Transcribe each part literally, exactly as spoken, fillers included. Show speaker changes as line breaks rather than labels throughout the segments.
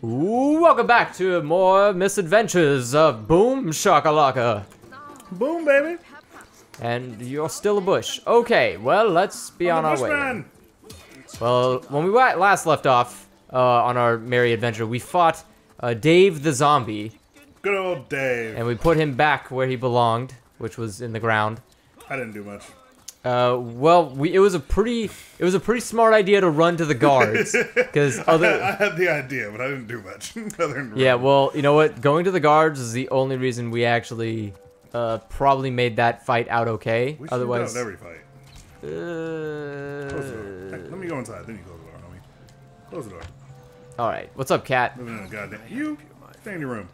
Ooh, welcome back to more misadventures of Boom Shakalaka.
Boom, baby.
And you're still a bush. Okay, well, let's be
I'm
on our
bushman.
way. Well, when we last left off uh, on our merry adventure, we fought uh, Dave the zombie.
Good old Dave.
And we put him back where he belonged, which was in the ground.
I didn't do much.
Uh, well, we, it was a pretty, it was a pretty smart idea to run to the guards, because other.
I had the idea, but I didn't do much. Other than
Yeah,
run.
well, you know what? Going to the guards is the only reason we actually, uh, probably made that fight out okay.
We should
Otherwise,
have every fight.
uh,
Close the door. Hey, let me go inside. Then you close the door, homie. Close the door.
all right. What's up, cat?
Living in a goddamn. You stay in your room.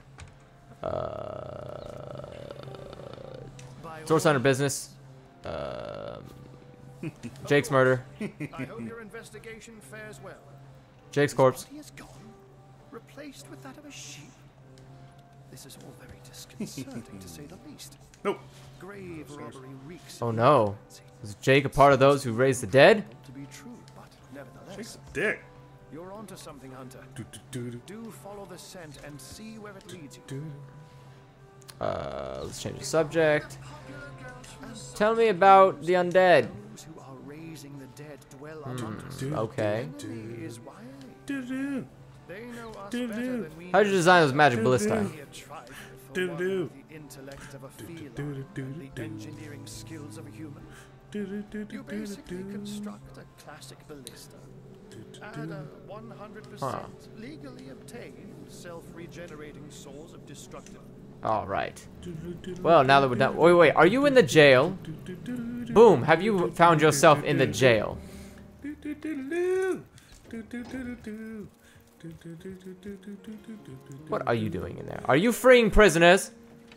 Uh, source under business. Um, Jake's murder.
I hope your investigation fares well.
Jake's corpse.
He is gone, replaced with that of a sheep. This is all very disconcerting, to say the least.
Nope.
Grave robbery reeks.
Oh
of
no.
necromancy.
Is Jake a part of those who raise the dead?
To be true, but nevertheless,
Jake's a dick.
you're onto something, Hunter.
Do, do, do,
Do follow the scent and see where it leads you.
do.
Uh, let's change the subject. Tell me about the undead.
Those who are raising the dead dwell
Hmm.
among us.
Okay.
He is wily.
Do, do,
They know us
Do,
better
do.
than we
How'd you
know
design those magic
Do,
ballista?
do.
He a trifle for
Do,
one
do.
with the intellect of a
Do,
feline
do, do, do,
and the
do.
engineering skills of a human.
do, do, do, do,
You
do,
basically
do.
construct a classic ballista.
Do, do,
Add
do.
a one hundred percent
Huh.
legally obtained self-regenerating source of destructive.
All right.
Do, do, do, do,
Well, now that we're done. Wait, wait. Are you in the jail?
do, do, do, do,
Boom. Have you found yourself in the jail?
do, do, do, do. Do, do, do, do, do. Do, do, do, do, do, do, do, do, do, do.
What are you doing in there? Are you freeing prisoners?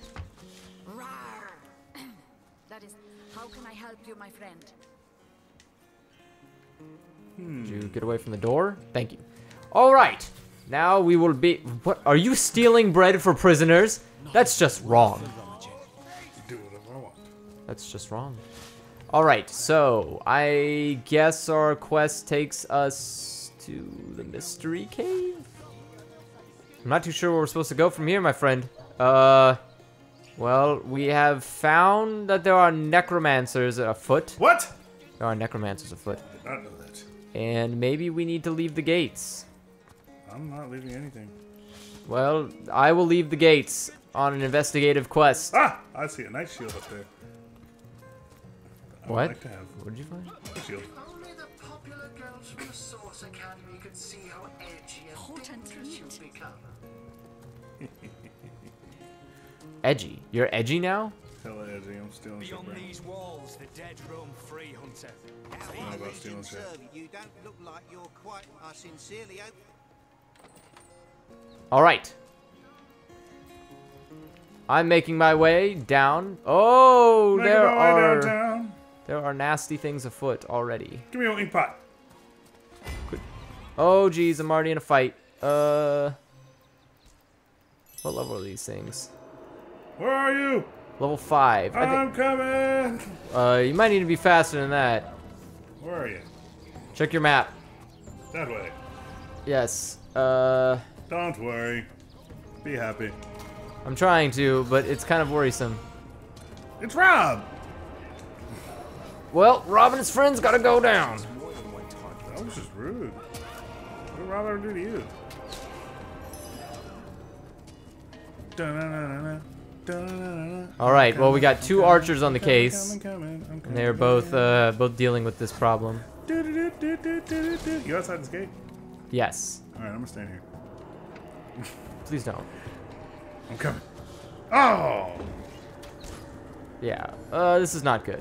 That is, how can I help you, my friend?
Did you get away from the door? Thank you. All right. Now we will be. What? Are you stealing bread for prisoners? That's just wrong.
Do whatever I want.
That's just wrong. All right. So I guess our quest takes us to the mystery cave. I'm not too sure where we're supposed to go from here, my friend. Uh, well, we have found that there are necromancers afoot.
What?
There are necromancers afoot.
I did not know that.
And maybe we need to leave the gates.
I'm not leaving anything.
Well, I will leave the gates on an investigative quest.
Ah! I see a night shield up there. I would
What?
like to have
What did you find?
a shield.
Only the popular girls from the Source Academy could see how edgy and
Potent
dangerous you've
meat.
become.
Edgy. You're edgy now?
Hella edgy. I'm stealing shit,
Beyond
bro.
these walls, the dead roam free, Hunter.
I don't know about stealing shit.
You don't look like you're quite. I sincerely hope.
All right. I'm making my way down. Oh,
Making
there
my way
are
downtown.
there are nasty things afoot already.
Give me your ink pot.
Oh, geez, I'm already in a fight. Uh, what level are these things?
Where are you?
Level five. I
I'm coming.
think. Uh, you might need to be faster than that.
Where are you?
Check your map.
That way.
Yes. Uh,
Don't worry. Be happy.
I'm trying to, but it's kind of worrisome.
It's Rob.
Well, Rob and his friends gotta go down.
That was just rude. What did Rob ever do to you? Da-na-na-na-na, da-na-na-na.
All right. Well, we got two
Coming,
archers on the
coming,
case,
coming, coming, I'm
and they're
coming.
both uh, both dealing with this problem.
Do-do-do-do-do-do-do. You outside this gate?
Yes.
Alright, I'm gonna stand here.
Please don't.
I'm coming. Oh!
Yeah. Uh, this is not good.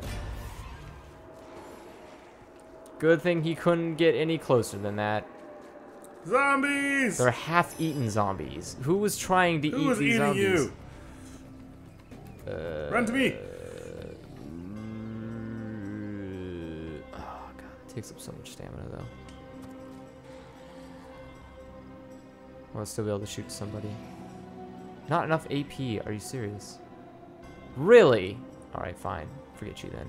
Good thing he couldn't get any closer than that.
Zombies!
They're half-eaten zombies. Who was trying to
Who
eat
was
these
eating
zombies?
you?
Uh,
Run to me!
Oh god, it takes up so much stamina though. I want to still be able to shoot somebody. Not enough A P. Are you serious? Really? All right, fine. Forget you then.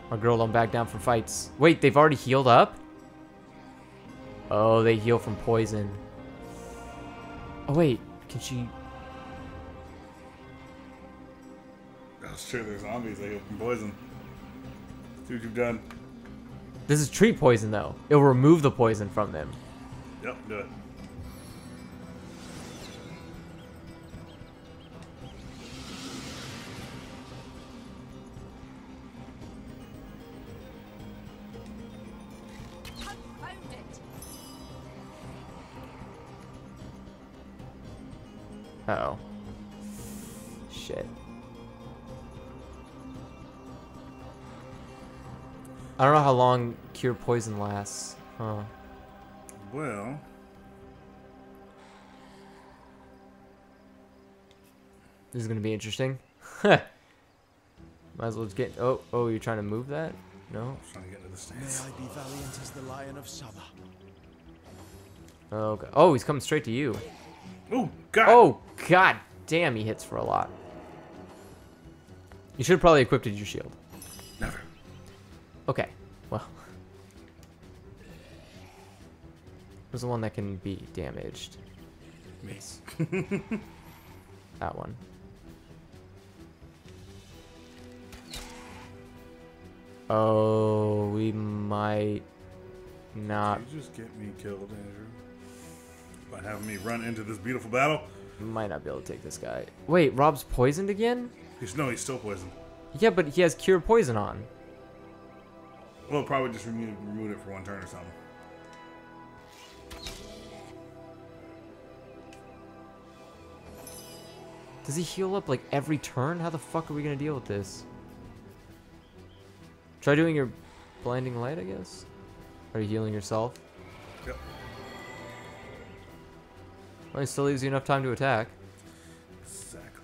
My girl don't back down from fights. Wait, they've already healed up? Oh, they heal from poison. Oh, wait. Can she...
That's true. There's zombies. They heal from poison. See what you've done.
This is tree poison, though. It'll remove the poison from them.
Yep, do it.
Confound it.
Uh-oh. Shit. I don't know how long cure poison lasts. Huh.
Well,
This is gonna be interesting. Might as well just get... Oh, oh, you're trying to move that? No?
trying to get into the
May
stance.
I be valiant as the Lion of Summer.
Oh, okay. Oh, he's coming straight to you.
Oh, God!
Oh, god damn, he hits for a lot. You should have probably equipped your shield.
Never.
Okay, well. Where's the one that can be damaged?
Me.
That one. Oh, we might not.
Did you just get me killed, Andrew? By having me run into this beautiful battle?
Might not be able to take this guy. Wait, Rob's poisoned again?
He's, no, he's still poisoned.
Yeah, but he has cure poison on.
Well, probably just remove, remove it for one turn or something.
Does he heal up like every turn? How the fuck are we gonna deal with this? Try doing your blinding light, I guess. Are you healing yourself?
Yep.
Well, he still leaves you enough time to attack.
Exactly.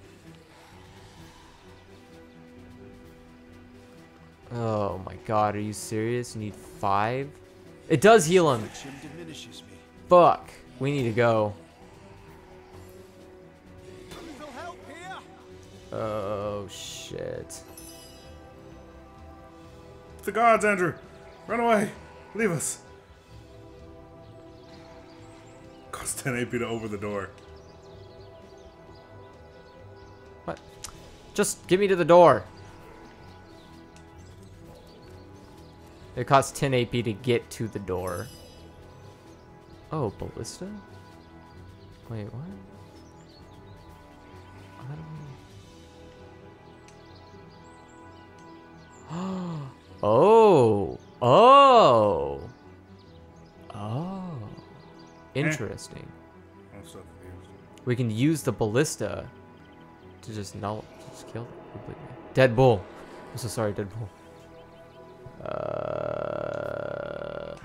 Oh my god, are you serious? You need five? It does heal him.
Affliction diminishes me.
Fuck. We need to go.
Evil help here!
Oh shit.
The gods, Andrew! Run away! Leave us! Costs ten A P to open the door.
What? Just get me to the door. It costs ten A P to get to the door. Oh, ballista? Wait, what? I don't... Oh! Oh! Oh. Interesting.
I'm so confused.
We can use the ballista to just null, just kill them completely. Dead bull. I'm so sorry, dead bull. Uh.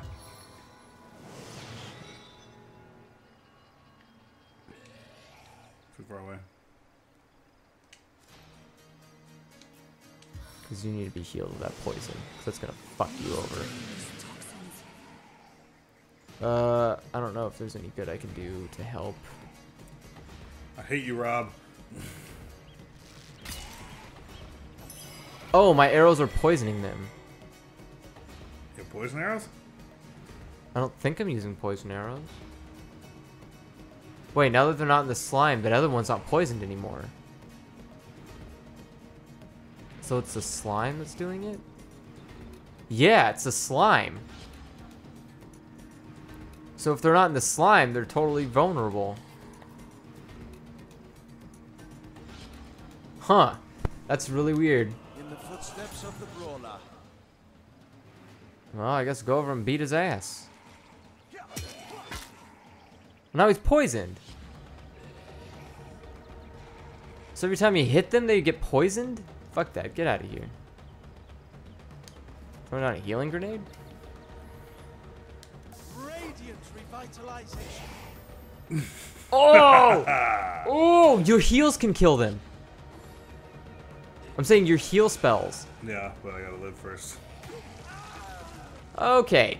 Too far away.
Because you need to be healed of that poison. Because that's going to fuck you over. Uh, I don't know if there's any good I can do to help.
I hate you, Rob.
Oh, my arrows are poisoning them.
You have poison arrows?
I don't think I'm using poison arrows. Wait, now that they're not in the slime, that other one's not poisoned anymore. So it's the slime that's doing it? Yeah, it's the slime. So if they're not in the slime, they're totally vulnerable. Huh. That's really weird.
In the footsteps of the brawler.
Well, I guess go over and beat his ass. Now he's poisoned. So every time you hit them, they get poisoned? Fuck that. Get out of here. Throwing out a healing grenade?
Radiant revitalization.
Oh! Oh! Your heals can kill them. I'm saying your heal spells.
Yeah, but I gotta live first.
Okay.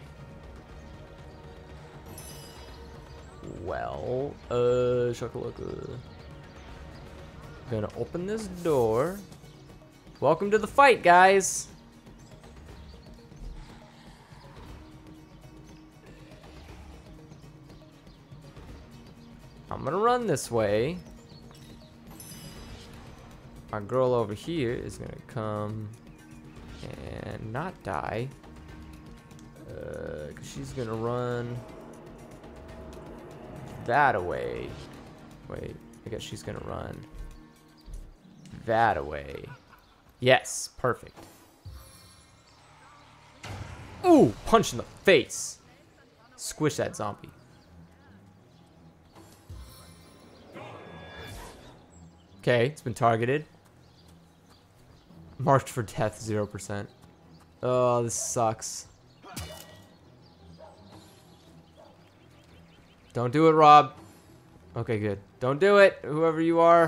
Well, uh, shakalaka. Gonna open this door. Welcome to the fight, guys. I'm gonna run this way. Our girl over here is gonna come and not die. Uh, 'cause she's gonna run that away. Wait, I guess she's gonna run that away. Yes, perfect. Ooh, punch in the face. Squish that zombie. Okay, it's been targeted. Marked for death, zero percent. Oh, this sucks. Don't do it, Rob. Okay, good. Don't do it, whoever you are.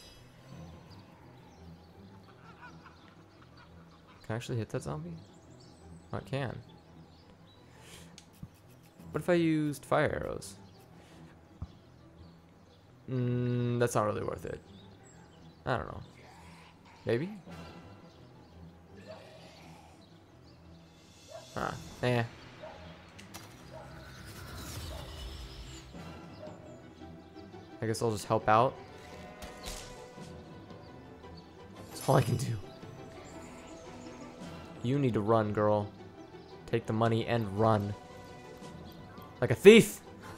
Can I actually hit that zombie? Oh, I can. What if I used fire arrows? Mm, that's not really worth it. I don't know. Maybe? Ah, eh. I guess I'll just help out. That's all I can do. You need to run, girl. Take the money and run. Like a thief!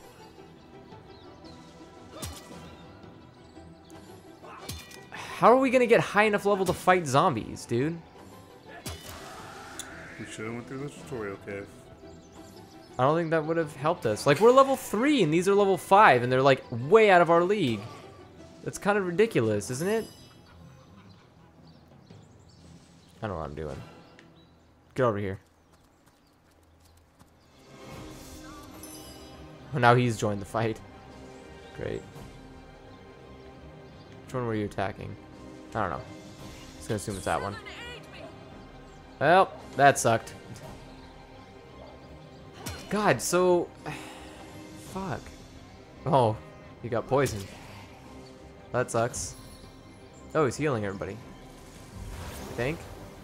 How are we gonna get high enough level to fight zombies, dude?
We should have went through the tutorial cave.
I don't think that would have helped us. Like, we're level three and these are level five and they're like way out of our league. That's kind of ridiculous, isn't it? I don't know what I'm doing. Get over here. Oh, now he's joined the fight. Great. Which one were you attacking? I don't know. Just gonna assume it's that one. Well, that sucked. God, so... Fuck. Oh, he got poisoned. That sucks. Oh, he's healing everybody. I think.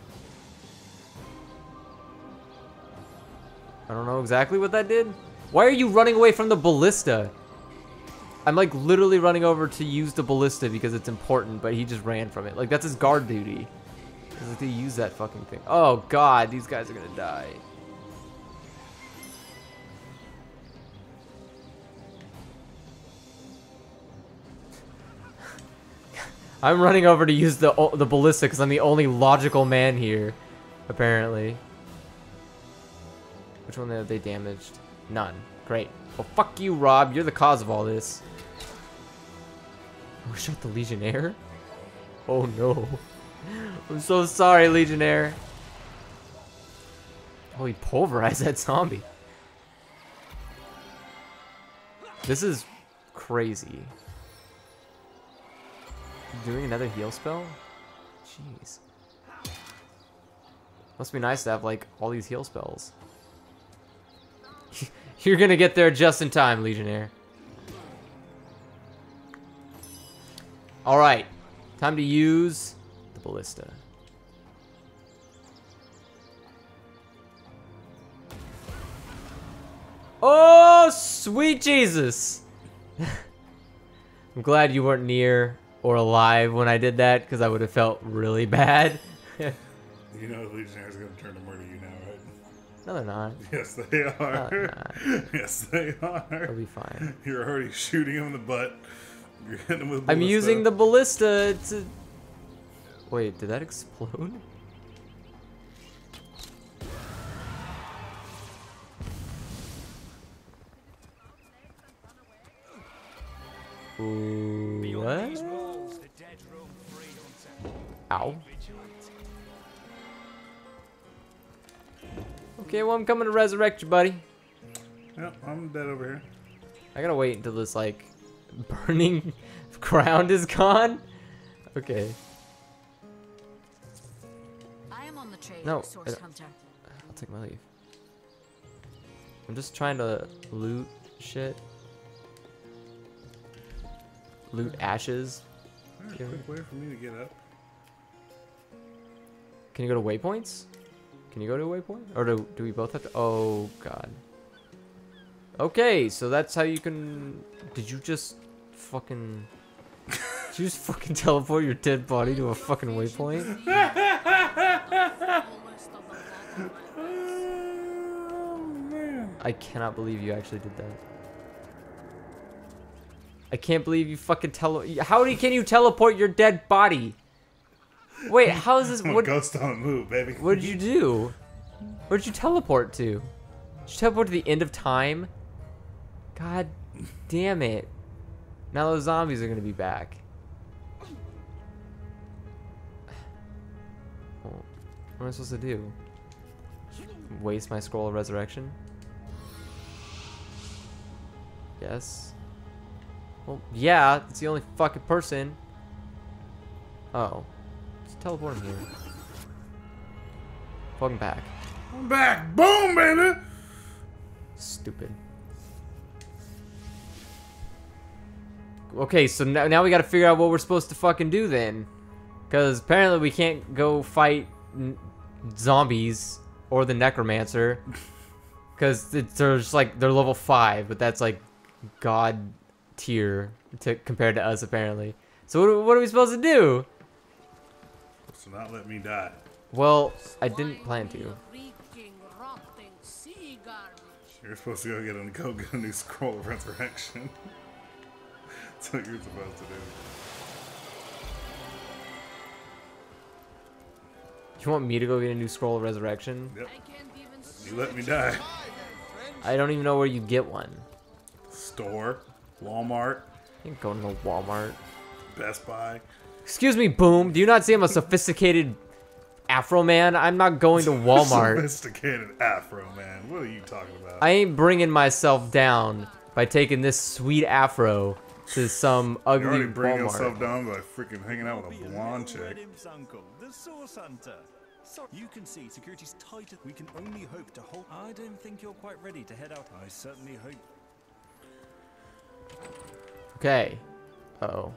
I don't know exactly what that did. Why are you running away from the ballista? I'm like literally running over to use the ballista because it's important, but he just ran from it. Like, that's his guard duty. He's like to use that fucking thing. Oh god, these guys are gonna die. I'm running over to use the the ballista because I'm the only logical man here, apparently. Which one have they damaged? None. Great. Well, fuck you, Rob. You're the cause of all this. Oh, shot the Legionnaire? Oh, no. I'm so sorry, Legionnaire. Oh, he pulverized that zombie. This is crazy. Doing another heal spell? Jeez. Must be nice to have, like, all these heal spells. You're gonna get there just in time, Legionnaire. Alright. Time to use the ballista. Oh, sweet Jesus! I'm glad you weren't near or alive when I did that, because I would have felt really bad.
You know the Legionnaires are going to turn to murder you now, right?
No, they're not.
Yes, they are.
No, they're not.
Yes, they are.
They'll be fine.
You're already shooting him in the butt. You're hitting him with
I'm
ballista.
using the ballista to... Wait, did that explode? Ooh,
Beyond these
what?
walls, the dead roam free, hunter.
Ow.
Be vigilant.
Okay, well, I'm coming to resurrect you, buddy.
Yep, I'm dead over here.
I gotta wait until this, like, burning ground is gone. Okay.
I am on the trail,
No,
Source
I-
Hunter.
I'll take my leave. I'm just trying to loot shit. Loot ashes.
There's a quick way for me to get up.
Can you go to waypoints? Can you go to a waypoint? Or do, do we both have to? Oh, God. Okay, so that's how you can... Did you just fucking... Did you just fucking teleport your dead body to a fucking waypoint?
Oh, man.
I cannot believe you actually did that. I can't believe you fucking tele- How do you, can you teleport your dead body? Wait, how is this-
I'm a
what-
ghost on the move, baby.
What did you do? Where'd you teleport to? Did you teleport to the end of time? God damn it. Now those zombies are gonna be back. Well, what am I supposed to do? Waste my scroll of resurrection? Yes. Well, yeah, it's the only fucking person. Oh. Just teleport him here. Welcome back.
I'm back. Boom, baby.
Stupid. Okay, so now, now we gotta figure out what we're supposed to fucking do then. Because apparently we can't go fight n zombies or the necromancer. Because they're just like, they're level five, but that's like god tier to, compared to us apparently. So what, what are we supposed to do?
So not let me die.
Well, I didn't plan to.
You're supposed to go get a, go get a new scroll of resurrection. That's what you're supposed to do.
You want me to go get a new scroll of resurrection?
Yep. You let me die.
I don't even know where you get one.
Store, Walmart,
You can go to no Walmart.
Best Buy.
Excuse me, Boom. Do you not see I'm a sophisticated Afro man? I'm not going to Walmart.
Sophisticated Afro man. What are you talking about?
I ain't bringing myself down by taking this sweet Afro to some
You
ugly
already bring
Walmart.
yourself down by freaking hanging out with a blonde chick.
Uncle, the source hunter. So you can see security's tight. We can only hope to hold. I don't think you're quite ready to head out. I certainly hope.
Okay. Uh oh.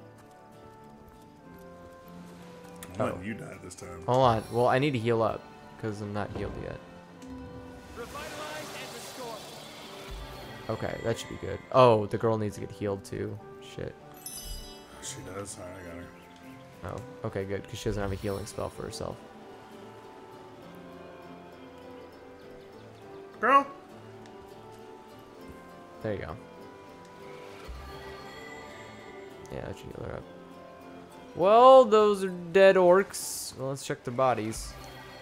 I'm letting you die this time.
Hold on. Well, I need to heal up because I'm not healed yet.
Revitalize and restore.
Okay, that should be good. Oh, the girl needs to get healed too. Shit.
She does. Alright, I got her.
Oh, okay, good, because she doesn't have a healing spell for herself.
Girl.
There you go. Yeah, that should heal her up. Well, those are dead orcs. Well, let's check their bodies.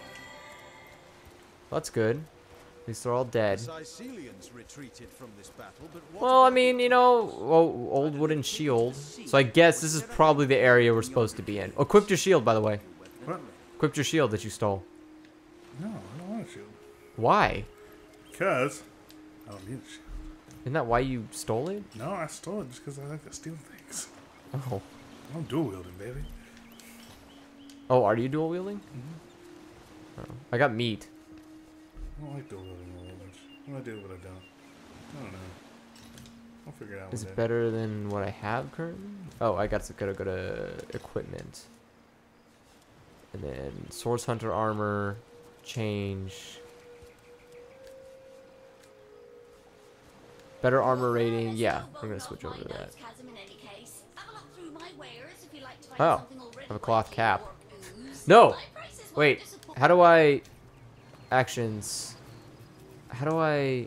That's good. At least they're all dead.
Sicilians retreated from this battle, but what
Well, I
about
mean,
the
you know, oh, old wooden shield. So I guess this is probably the area we're supposed to be in. Oh, equipped your shield, by the way.
What?
Equipped your shield that you stole.
No, I don't want a shield.
Why?
Because I don't need a shield.
Isn't that why you stole it?
No, I stole it just because I like to steal things.
Oh.
I'm dual wielding, baby.
Oh, are you dual wielding?
Mm-hmm.
Oh, I got meat.
I don't like dual wielding all that much. What do I do, what I don't. I don't know. I'll figure it out
Is
one
it
day.
better than what I have currently? Oh, I got to gotta go to equipment. And then Source Hunter armor, change. Better armor rating, yeah, we're gonna switch over to that. Oh, I have a cloth cap. No! Wait, how do I... Actions. How do I...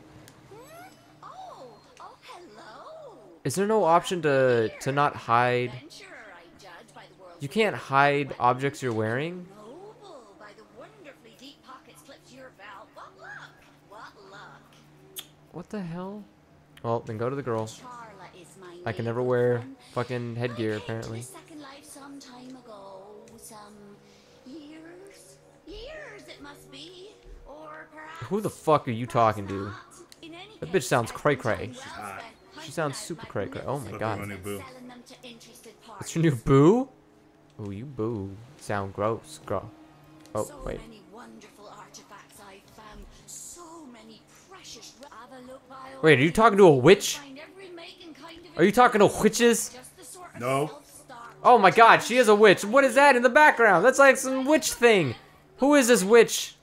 Is there no option to, to not hide? You can't hide objects you're wearing? What the hell? Well, then go to the girl. I can never wear fucking headgear, apparently. Who the fuck are you talking to? That bitch sounds cray-cray. She sounds super cray-cray. Oh my
Look at
god.
my new boo.
That's your new boo? Oh, you boo. Sound gross, girl. Oh, wait. Wait, are you talking to a witch? Are you talking to witches?
No.
Oh my god, she is a witch. What is that in the background? That's like some witch thing. Who is this witch?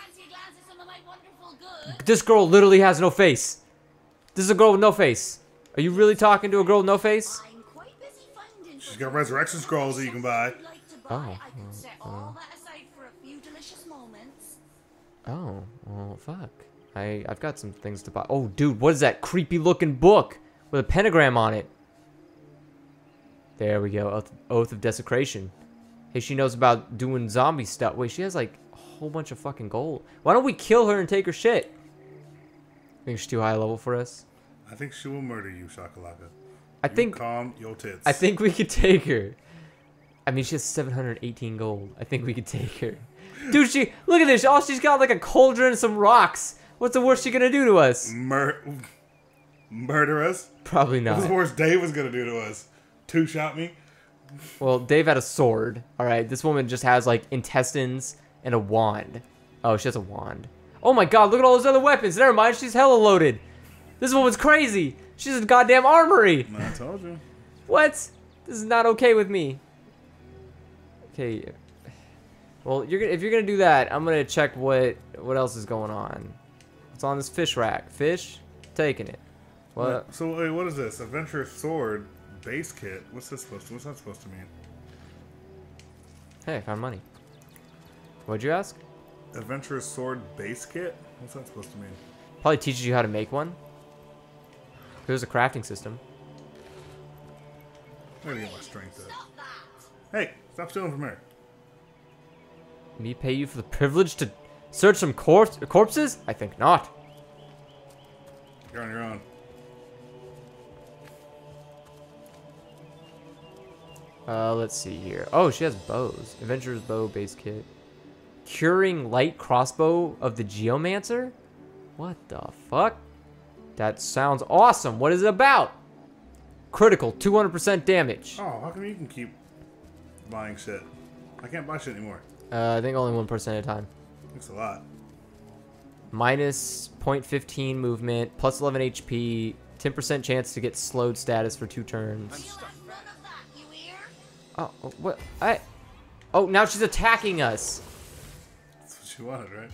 This girl literally has no face. This is a girl with no face. Are you really talking to a girl with no face?
I'm quite busy finding.
She's got resurrection scrolls that you can buy.
You'd like to buy.
Oh,
I can set
uh,
all that aside for a few delicious moments.
Oh, well, fuck. I, I've got some things to buy. Oh, dude, what is that creepy looking book with a pentagram on it? There we go. Oath, Oath of Desecration. Hey, she knows about doing zombie stuff. Wait, she has like a whole bunch of fucking gold. Why don't we kill her and take her shit? Think she's too high level for us?
I think she will murder you, Shakalaka.
I
You
think
calm your tits.
I think we could take her. I mean, she has seven hundred eighteen gold. I think we could take her. Dude, she look at this. Oh, she's got like a cauldron and some rocks. What's the worst she gonna do to us?
Mur murder us?
Probably
What's the
not.
worst Dave was gonna do to us? Two shot me?
Well, Dave had a sword. All right, this woman just has like intestines and a wand. Oh, she has a wand. Oh my god, look at all those other weapons. Never mind, she's hella loaded. This woman's crazy. She's a goddamn armory.
I told you.
What? This is not okay with me. Okay. Well, you're gonna, if you're gonna do that, I'm gonna check what what else is going on. What's on this fish rack? Fish? Taking it. What?
So wait, what is this? Adventurous sword base kit. What's this supposed to? What's that supposed to mean?
Hey, I found money. What'd you ask?
Adventurous sword base kit. What's that supposed to mean?
Probably teaches you how to make one. There's a crafting system.
I'm gonna get my strength up. Hey, stop stealing from her.
Me pay you for the privilege to search some corpse corpses? I think not.
You're on your own.
Uh, let's see here. Oh, she has bows. Adventurer's bow base kit. Curing light crossbow of the Geomancer? What the fuck? That sounds awesome. What is it about? Critical, two hundred percent damage.
Oh, how come you can keep buying shit? I can't buy shit anymore.
Uh, I think only one person at a time.
Thanks a lot.
Minus zero point one five movement, plus eleven H P, ten percent chance to get slowed status for two turns. Oh, oh, what? I. Oh, now she's attacking us.
That's what she wanted, right?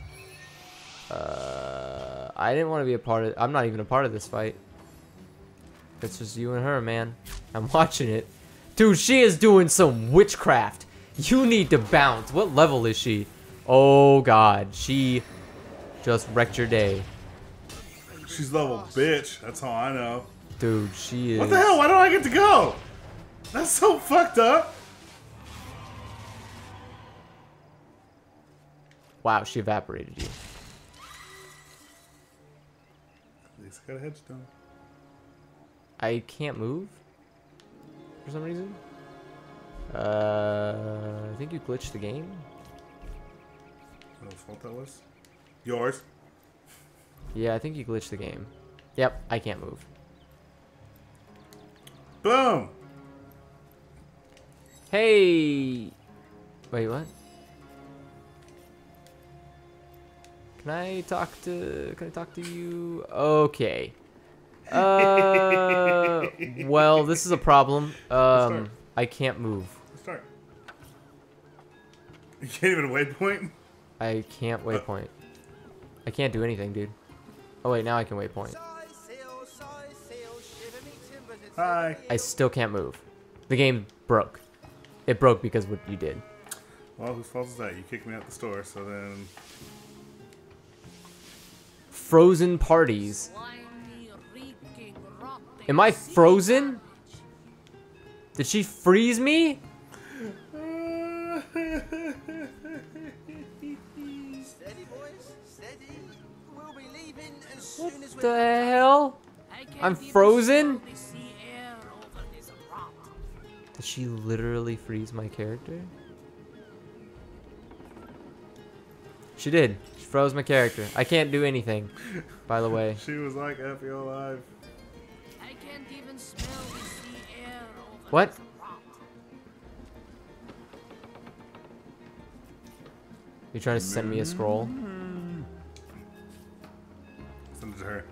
Uh, I didn't want to be a part of. I'm not even a part of this fight. It's just you and her, man. I'm watching it, dude. She is doing some witchcraft. You need to bounce. What level is she? Oh God, she just wrecked your day,
She's level bitch. That's all I know.
dude. She is.
What the hell? Why don't I get to go? That's so fucked up.
Wow, she evaporated you.
At least I got a headstone.
I can't move for some reason. Uh, I think you glitched the game.
Whose fault that was? Yours.
Yeah, I think you glitched the game. Yep, I can't move.
Boom.
Hey! Wait, what? Can I talk to... Can I talk to you? Okay. Uh... well, this is a problem. Um, I can't move.
Let's start. You can't even waypoint?
I can't waypoint. I can't do anything, dude. Oh, wait, now I can waypoint.
Hi.
I still can't move. The game broke. It broke because of what you did.
Well, whose fault is that? You kicked me out the store, so then...
Frozen parties. Am I frozen? Did she freeze me?
Steady, boys, steady. We'll be leaving as
What
soon as we
the hell? I'm frozen? Did she literally freeze my character? She did. She froze my character. I can't do anything, by the way.
She was like, F you alive.
I can't even smell the sea air over
What?
this rock.
You trying to send me a scroll?
Send it to her.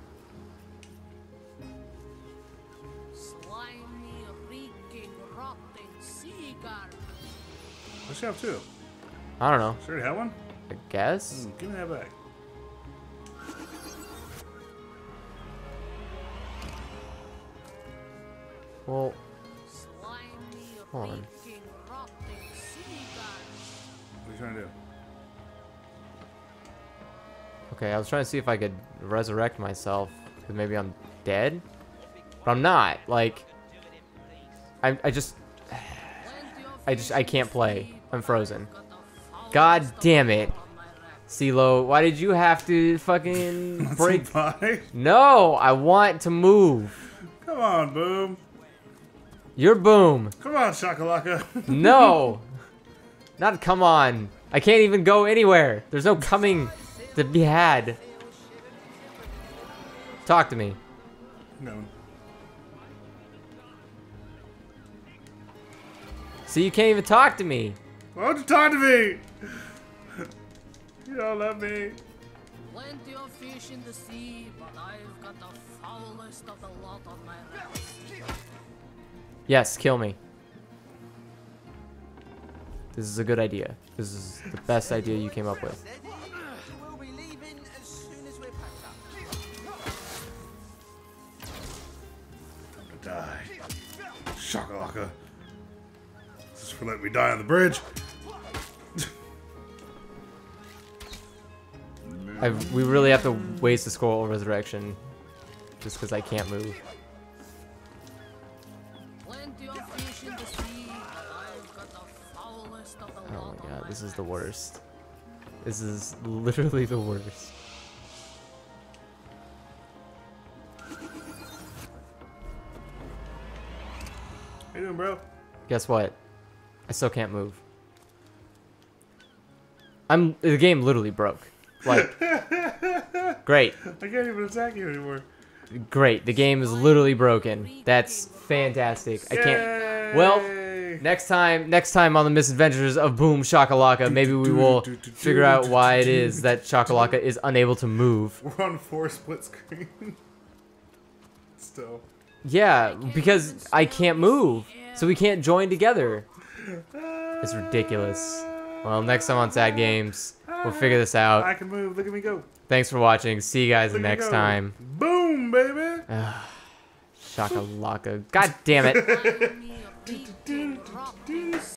Slimy, reeking, rotting sea garbage.
What's she have too?
I don't know.
She already have one?
I guess.
Mm, give me that back.
Well, hold on.
What are you trying to do?
Okay, I was trying to see if I could resurrect myself, because maybe I'm dead, but I'm not. Like, I, I just, I just, I can't play. I'm frozen. God damn it, CeeLo, why did you have to fucking break? No, I want to move.
Come on, Boom.
You're Boom.
Come on, Shakalaka.
No, not come on. I can't even go anywhere. There's no coming to be had. Talk to me.
No.
See, you can't even talk to me.
Why don't you talk to me? You don't love me.
Plenty of fish in the sea, but I've got the foulest of the lot on my hands.
Yes, kill me. This is a good idea. This is the best idea you came up with.
Steady. We'll be leaving as soon as we're packed up.
I'm gonna die. Shakalaka. This is for letting me die on the bridge.
I, we really have to waste the scroll resurrection just because I can't move.
Plenty of fish in the sea, but I've got the foulest of the
Oh
lot
my
on
god,
my
this is
hands.
the worst. This is literally the worst.
How you doing, bro?
Guess what? I still can't move. I'm the game literally broke. Like, great,
I can't even attack you anymore.
great. The game is literally broken. That's fantastic. I can't. Well, next time, next time on the misadventures of Boom Shakalaka, maybe we will figure out why it is that Shakalaka is unable to move.
We're on four split screen. Still.
Yeah, because I can't move, so we can't join together. It's ridiculous. Well, next time on Sad Games, we'll figure this out.
I can move. Look at me go.
Thanks for watching. See you guys
Look at me
next
go.
time.
Boom, baby.
Shakalaka. God damn it.
Find me a big, big rock